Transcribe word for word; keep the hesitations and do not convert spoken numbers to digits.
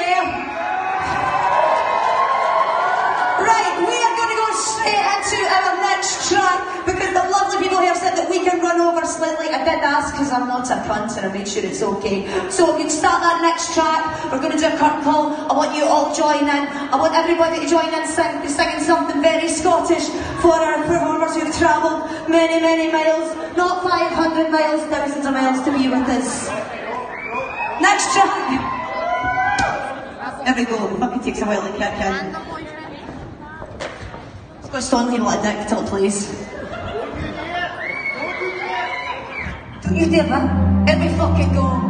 there? Right, we are going to go straight into our next track because the lovely people here said that we can run over slightly. I did ask because I'm not a cunt and I made sure it's okay. So we can start that next track. We're going to do a curtain call. I want you all join in. I want everybody to join in sing, singing something very Scottish for our performers who've travelled many, many miles. Not five hundred miles, thousands of miles to be with us. Next track. There we go. It fucking takes a while to kick in. Let's go Stoneleigh and let Nick till, please. Don't you dare, man. Let me fucking go.